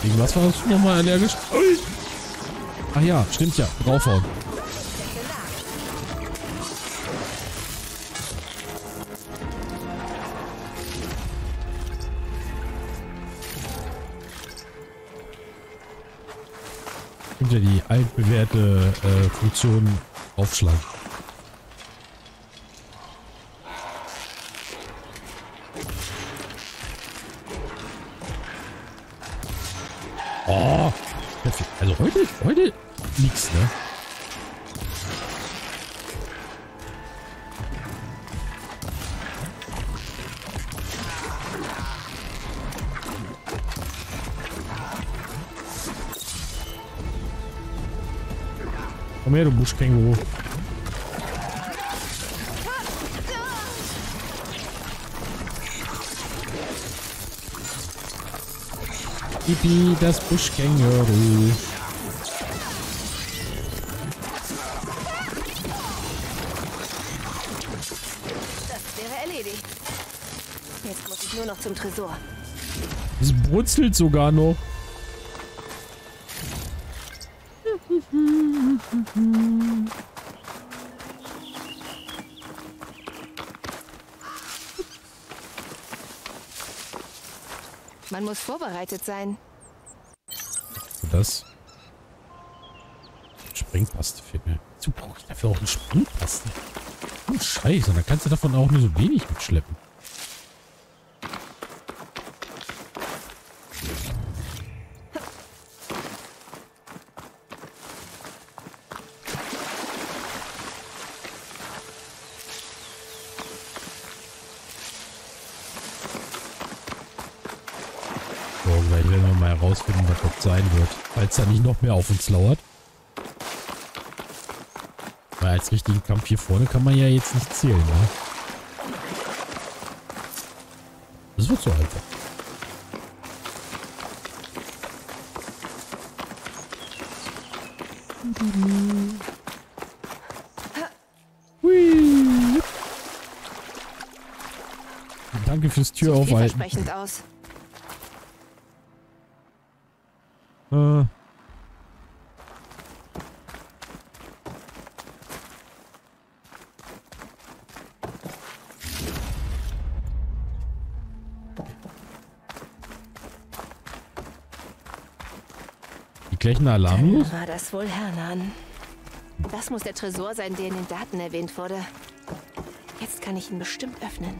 Gegen was war das nochmal allergisch? Ui. Ach ja, stimmt ja. Draufhauen. Stimmt ja, die altbewährte Funktion Aufschlag. Oh, also heute nix, ne? Komm her, du Buschkänguru. Pipi, das Buschkänguru. Das wäre erledigt. Jetzt muss ich nur noch zum Tresor. Es brutzelt sogar noch. Man muss vorbereitet sein. Das? Sprengpaste fehlt mir. Wozu brauche ich dafür auch eine Sprengpaste? Oh, Scheiße, dann kannst du davon auch nur so wenig mitschleppen. Gleich werden wir mal herausfinden, was das sein wird. Falls da nicht noch mehr auf uns lauert. Weil als richtigen Kampf hier vorne kann man ja jetzt nicht zählen, ne? Das wird so einfach. Hui. Danke fürs Tür aufhalten. Vielversprechend aus. Gleich ein Alarm los? War das wohl Hernan? Das muss der Tresor sein, der in den Daten erwähnt wurde. Jetzt kann ich ihn bestimmt öffnen.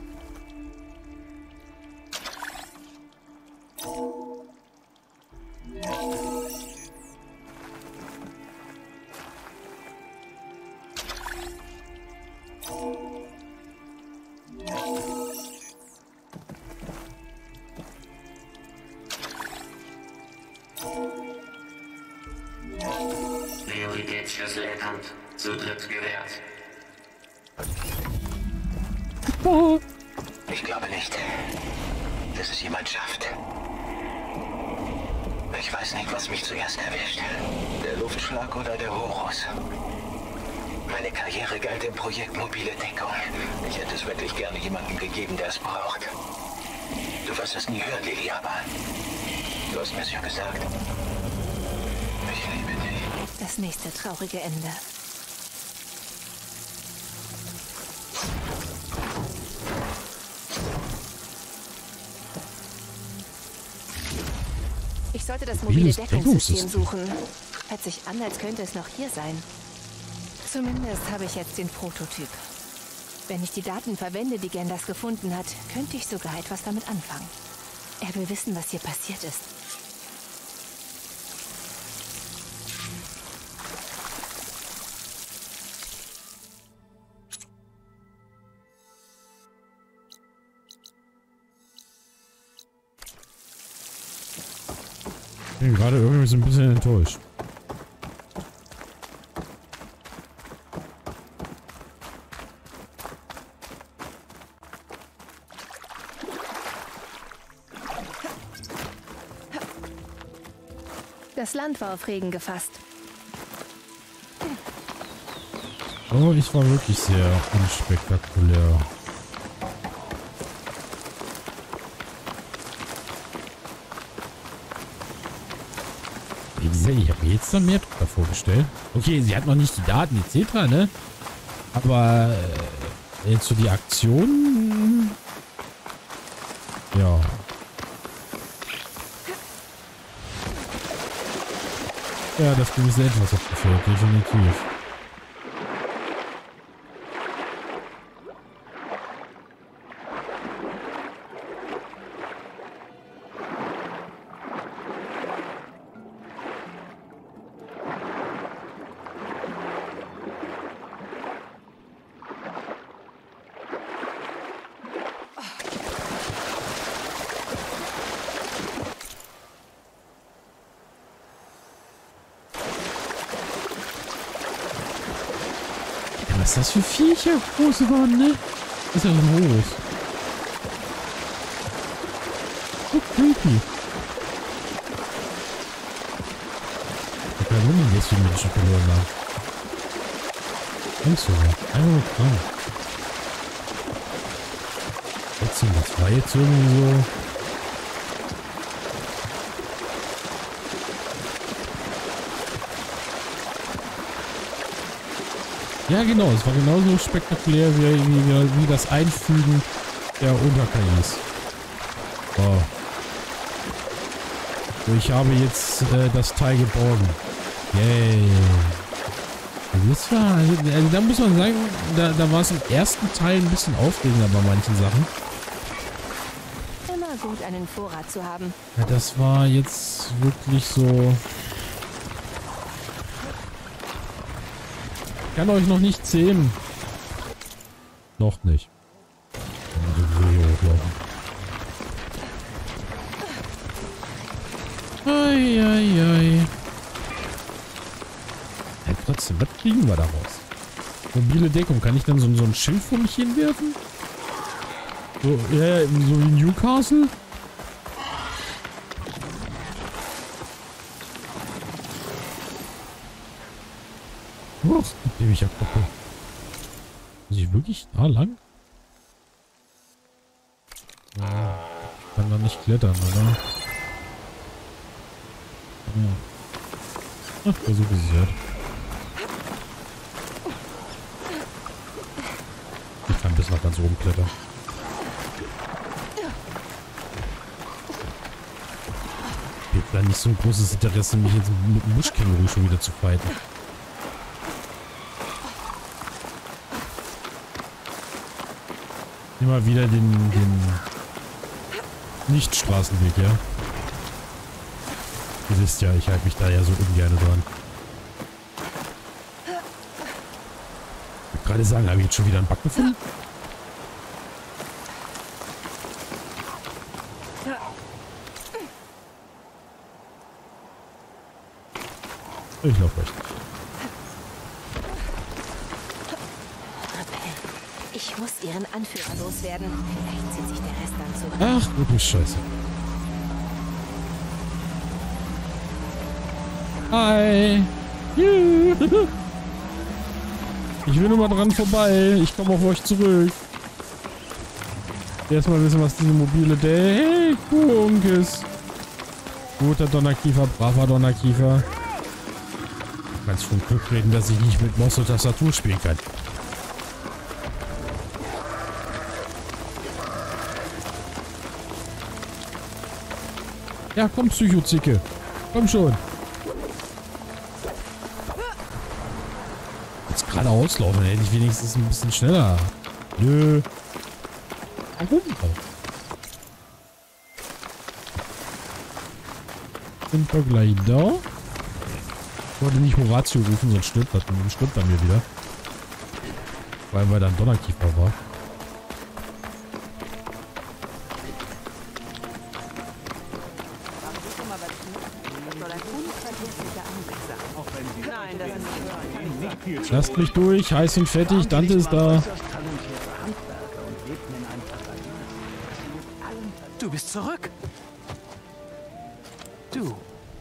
Prioritätsschlüssel erkannt. Zutritt gewährt. Oh. Ich glaube nicht, dass es jemand schafft. Ich weiß nicht, was mich zuerst erwischt. Der Luftschlag oder der Horus. Meine Karriere galt dem Projekt Mobile Deckung. Ich hätte es wirklich gerne jemandem gegeben, der es braucht. Du wirst es nie hören, Lili, aber du hast mir ja gesagt. Ich liebe dich. Das nächste traurige Ende. Ich sollte das mobile Deckungssystem suchen. Hört sich an, als könnte es noch hier sein. Zumindest habe ich jetzt den Prototyp. Wenn ich die Daten verwende, die Genders gefunden hat, könnte ich sogar etwas damit anfangen. Er will wissen, was hier passiert ist. Ich bin gerade irgendwie so ein bisschen enttäuscht. Das Land war auf Regen gefasst. Oh, ich war wirklich sehr unspektakulär. Ich habe mir jetzt dann mehr drüber vorgestellt. Okay, sie hat noch nicht die Daten etc., ne? Aber jetzt so die Aktion... Ja. Ja, das gewisse Etwas hat gefehlt, definitiv. Was ist das für Viecher? Große waren, ne? Das ist ja so groß. So creepy. Ich kann wundern, wie es viele Menschen verloren haben. Denkst du so? Einfach nur krank. Trotzdem, das war jetzt irgendwie so... Ja, genau. Es war genauso spektakulär wie das Einfügen der Unter-KIs. Oh. So, ich habe jetzt das Teil geborgen. Yay. Das war, also da muss man sagen, da war es im ersten Teil ein bisschen aufregender bei manchen Sachen. Immer gut, einen Vorrat zu haben. Ja, das war jetzt wirklich so... Ich kann euch noch nicht zähmen. Noch nicht. Eieiei. Ja, trotzdem, was kriegen wir daraus? Mobile Deckung. Kann ich dann so ein Schild vor mich hinwerfen? So wie Newcastle? Was? Ich hab Bock. Muss ich wirklich da lang? Ja, ich kann da nicht klettern, oder? Ja. Ach, versuche es halt. Ich kann bis nach ganz oben klettern. Ich hab da nicht so ein großes Interesse, mich jetzt mit dem Buschkänguru schon wieder zu fighten. Immer wieder den Nicht-Straßenweg, ja. Ihr wisst ja, ich halte mich da ja so ungern dran. Ich wollte gerade sagen, habe ich jetzt schon wieder einen Bug gefunden? Ich laufe recht. Ich muss ihren Anführer loswerden. Vielleicht zieht sich der Rest dann zurück. Ach, wirklich scheiße. Hi. Ich will nur mal dran vorbei. Ich komme auf euch zurück. Erstmal wissen, was diese mobile Deckung ist. Guter Donnerkiefer, braver Donnerkiefer. Du kannst von Glück reden, dass ich nicht mit Maus und Tastatur spielen kann. Ja, komm, Psychozicke. Komm schon. Jetzt gerade auslaufen, dann hätte ich wenigstens ein bisschen schneller. Nö. Warum auch? Sind wir gleich da? Ich wollte nicht Horatio rufen, sonst stirbt er mir wieder. Weil da ein Donnerkiefer war. Lasst mich durch, heiß und fettig, Dante ist da. Du bist zurück. Du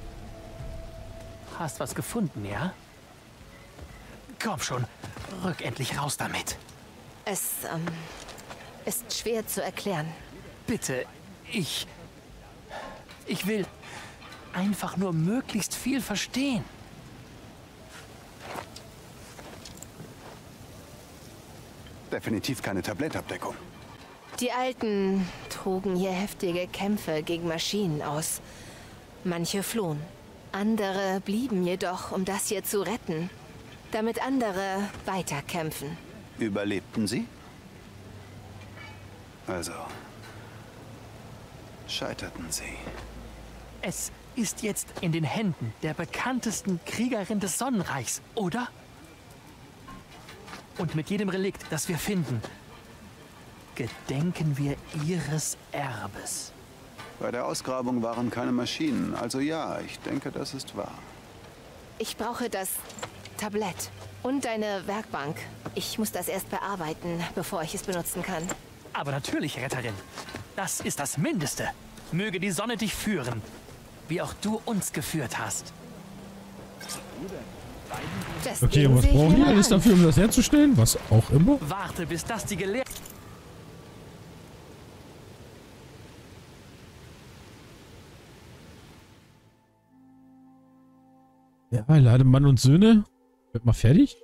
hast was gefunden, ja? Komm schon, rück endlich raus damit. Es ist schwer zu erklären. Bitte, ich will... einfach nur möglichst viel verstehen. Definitiv keine Tablettabdeckung. Die Alten trugen hier heftige Kämpfe gegen Maschinen aus. Manche flohen. Andere blieben jedoch, um das hier zu retten, damit andere weiterkämpfen. Überlebten sie? Also, scheiterten sie. Es ist jetzt in den Händen der bekanntesten Kriegerin des Sonnenreichs, oder? Und mit jedem Relikt, das wir finden, gedenken wir ihres Erbes. Bei der Ausgrabung waren keine Maschinen, also ja, ich denke, das ist wahr. Ich brauche das Tablett und deine Werkbank. Ich muss das erst bearbeiten, bevor ich es benutzen kann. Aber natürlich, Retterin. Das ist das Mindeste. Möge die Sonne dich führen, wie auch du uns geführt hast. Das Okay, Ding was sehe ich brauchen mir die mal alles an. dafür, um das herzustellen? Was auch immer? Warte, bis das die Gelehrten... Ja, lade Mann und Söhne. Wird mal fertig.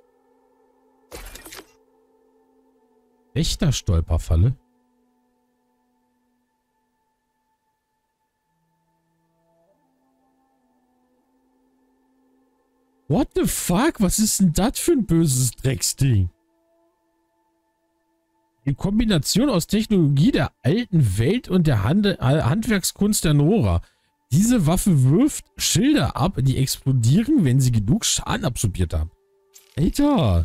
Echter Stolperfalle. What the fuck? Was ist denn das für ein böses Drecksding? Die Kombination aus Technologie der alten Welt und der Handwerkskunst der Nora. Diese Waffe wirft Schilder ab, die explodieren, wenn sie genug Schaden absorbiert haben. Alter!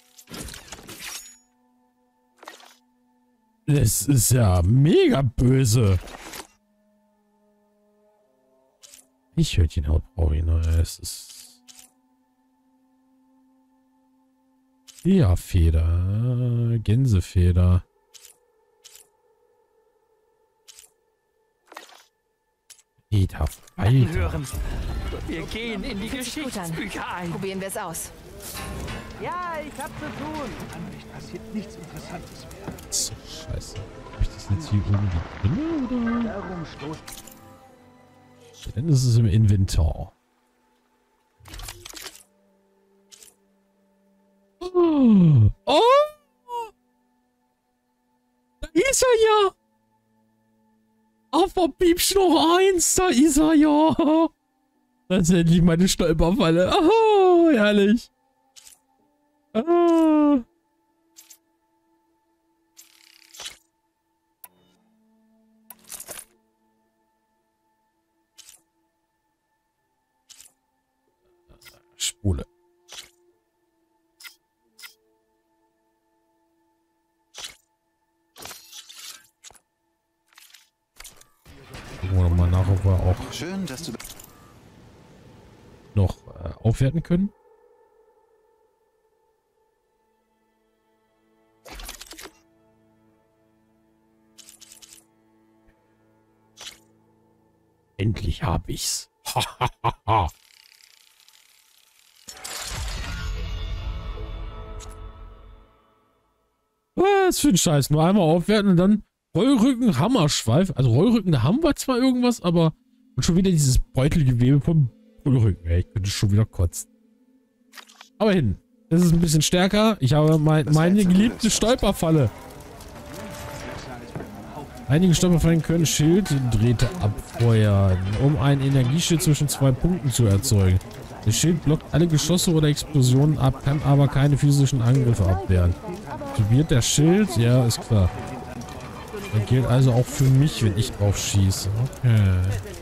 Das ist ja mega böse. Ich Hörtchenhaut brauche ich noch. Es ist... Ja, Feder. Gänsefeder. Alter. hören. Wir gehen in die Fühlt sich gut an. Geschichtsbücher ein. Probieren wir es aus. Ja, ich hab zu tun. Ansicht passiert nichts Interessantes mehr. So, scheiße. Hab ich das jetzt hier irgendwie drin, oder? Darum stoßt. Dann ist es im Inventar. Oh! Da ist er ja! Aber Piepsch noch eins, da ist er ja! Das ist endlich meine Stolperfalle. Oh, herrlich! Ah. Spule. Gucken wir nochmal nach, ob wir auch Schön, dass du... noch aufwerten können. Endlich hab ich's. Hahaha. Was für ein Scheiß. Nur einmal aufwerten und dann Rollrücken, Hammerschweif. Also Rollrücken haben wir zwar irgendwas, aber und schon wieder dieses Beutelgewebe vom Rollrücken. Ey, ich könnte schon wieder kotzen. Aber hin. Das ist ein bisschen stärker. Ich habe meine geliebte Stolperfalle. Einige Stolperfallen können Schilddrähte abfeuern, um einen Energieschild zwischen zwei Punkten zu erzeugen. Das Schild blockt alle Geschosse oder Explosionen ab, kann aber keine physischen Angriffe abwehren. Aktiviert der Schild? Ja, ist klar. Das gilt also auch für mich, wenn ich drauf schieße. Okay.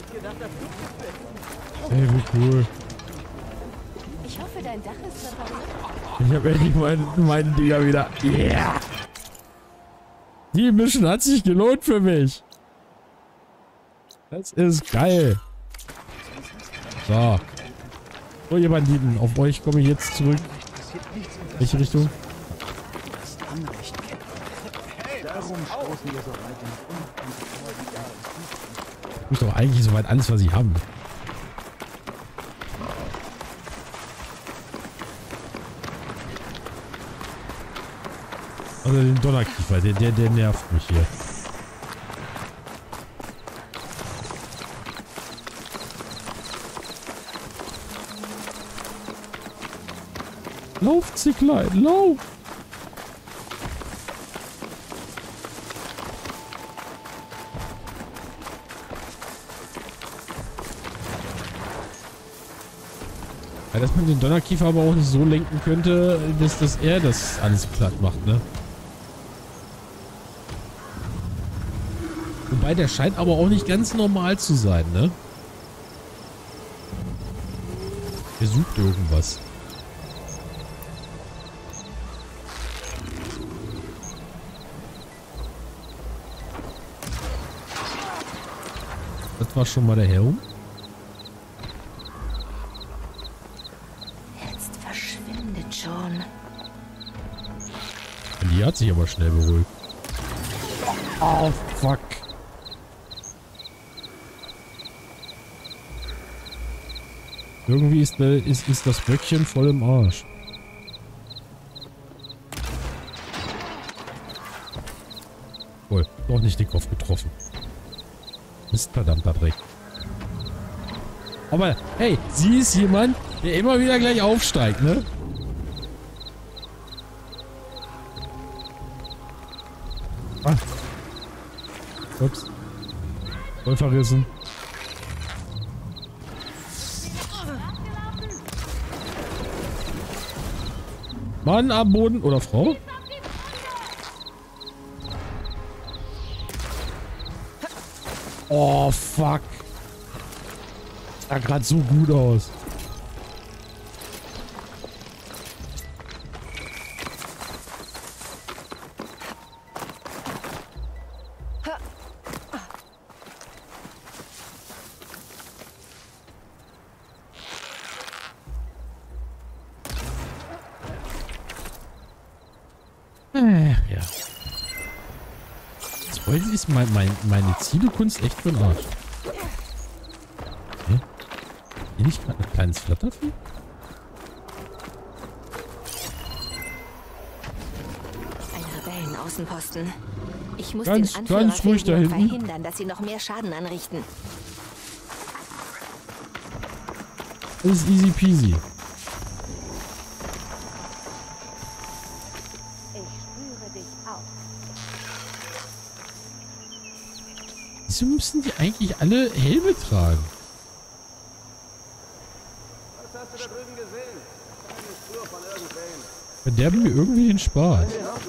Hey, wie cool. Ich hoffe, dein Dach ist repariert. Ich habe endlich meinen Dinger wieder. Yeah! Die Mission hat sich gelohnt für mich. Das ist geil. So. So, ihr Banditen, auf euch komme ich jetzt zurück. Welche Richtung? Das ist doch eigentlich soweit alles, was ich haben. Also den Donnerkiefer, der nervt mich hier. Lauf, Zicklein, lauf! Ja, dass man den Donnerkiefer aber auch nicht so lenken könnte, dass er das alles platt macht, ne? Wobei, der scheint aber auch nicht ganz normal zu sein, ne? Er sucht irgendwas. Das war schon mal der Helm. Jetzt verschwindet schon. Die hat sich aber schnell beruhigt. Oh, fuck. Irgendwie ist das Böckchen voll im Arsch. Wohl, doch nicht den Kopf getroffen. Mist, verdammter Dreck. Aber, hey, sie ist jemand, der immer wieder gleich aufsteigt, ne? Ah. Ups. Voll verrissen. Mann am Boden. Oder Frau? Oh, fuck. Sah gerade so gut aus. Ja. Heute ist meine Zielekunst echt für den Arsch. Okay. Bin ich gerade ein kleines Flattervieh? Ein Rebellenaußenposten. Ich muss Ganz den Anführer ruhig da hinten. verhindern, dass sie noch mehr Schaden anrichten. Das ist easy peasy. Wieso müssen die eigentlich alle Helme tragen? Was hast du da drüben gesehen? Eine Spur von irgendwem. Verderben mir irgendwie den Spaß.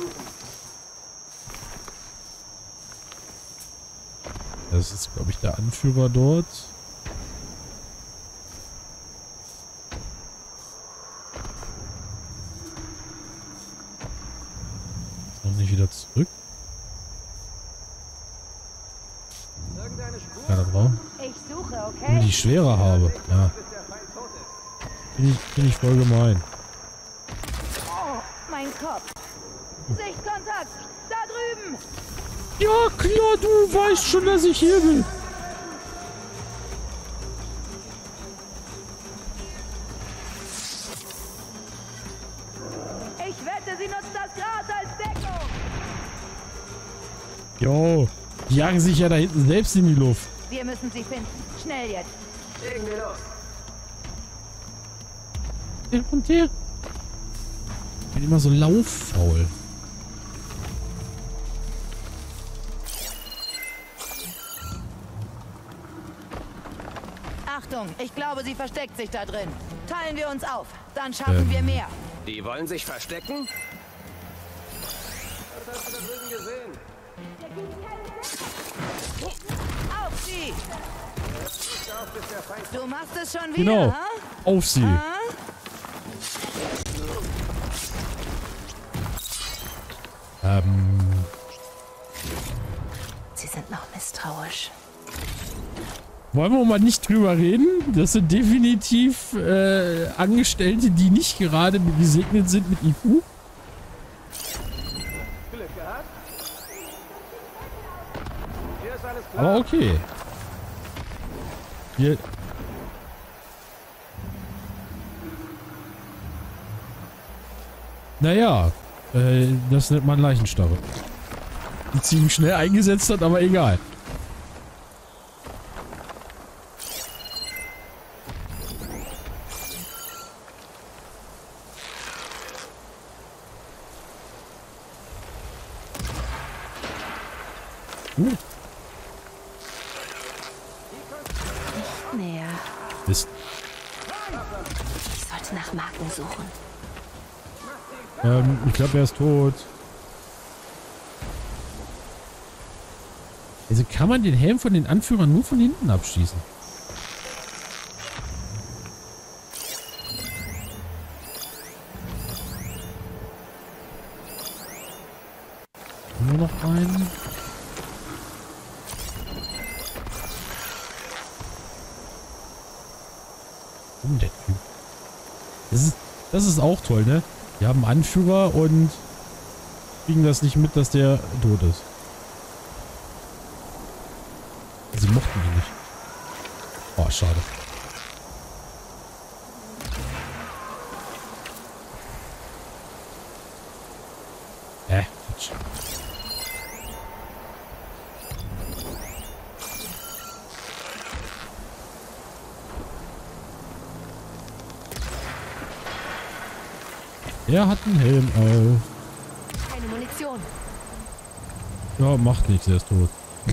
Das ist, glaube ich, der Anführer dort. Ist noch nicht wieder zurück. Ja, da drauf. Ich suche, okay? Wenn ich die schwerer habe. Ja. Bin ich voll gemein. Oh, mein Kopf. Sichtkontakt! Da drüben! Ja, klar, du weißt schon, dass ich hier bin. Ich wette, sie nutzt das Gras als Deckung! Jo, die jagen sich ja da hinten selbst in die Luft. Wir müssen sie finden. Schnell jetzt. Legen wir los. Der und der. Ich bin immer so lauffaul. Achtung, ich glaube, sie versteckt sich da drin. Teilen wir uns auf. Dann schaffen wir mehr. Die wollen sich verstecken? Was hast du da drüben gesehen? Auf sie! Du machst es schon wieder, Genau. ha? Auf sie. Ha? Sie sind noch misstrauisch. Wollen wir mal nicht drüber reden? Das sind definitiv Angestellte, die nicht gerade gesegnet sind mit IQ. Glück gehabt? Hier ist alles klar. Aber okay. Hier. Naja, das nennt man Leichenstarre. Die ziemlich schnell eingesetzt hat, aber egal. Nicht näher. Mist. Ich sollte nach Marken suchen. Ich glaube, er ist tot. Also kann man den Helm von den Anführern nur von hinten abschießen. Nur noch einen. Der Typ. Das ist auch toll, ne? Wir haben einen Anführer und kriegen das nicht mit, dass der tot ist. Sie mochten ihn nicht. Oh, schade. Quatsch. Er hat einen Helm auf. Keine Munition. Ja, macht nichts, er ist tot.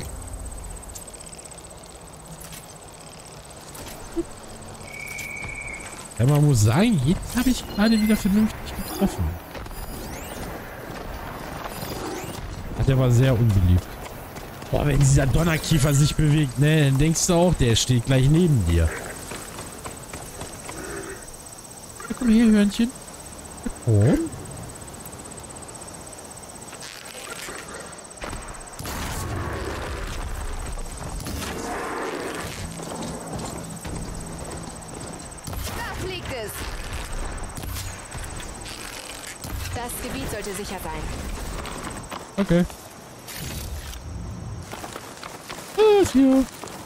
Ja, man muss sagen, jetzt habe ich gerade wieder vernünftig getroffen. Der war sehr unbeliebt. Boah, wenn dieser Donnerkiefer sich bewegt, ne, dann denkst du auch, der steht gleich neben dir. Ja, komm her, Hörnchen. Komm. Da fliegt es. Das Gebiet sollte sicher sein. Okay. Was hier?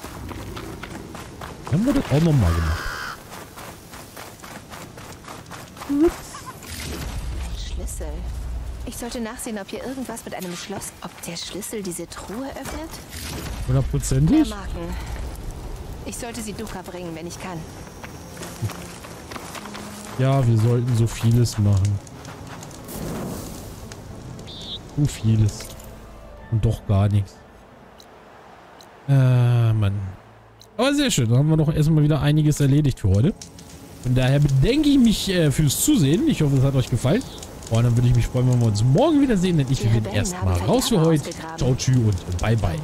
Haben wir das auch nochmal gemacht. Schlüssel. Ich sollte nachsehen, ob hier irgendwas mit einem Schloss... Ob der Schlüssel diese Truhe öffnet? 100%? Mehr Marken. Ich sollte sie Duca bringen, wenn ich kann. Ja, wir sollten so vieles machen. So vieles. Und doch gar nichts. Mann. Aber sehr schön. Dann haben wir doch erstmal wieder einiges erledigt für heute. Von daher bedanke ich mich fürs Zusehen. Ich hoffe, es hat euch gefallen. Und dann würde ich mich freuen, wenn wir uns morgen wiedersehen, denn ich bin erstmal raus für heute. Ciao, tschüss und bye, bye.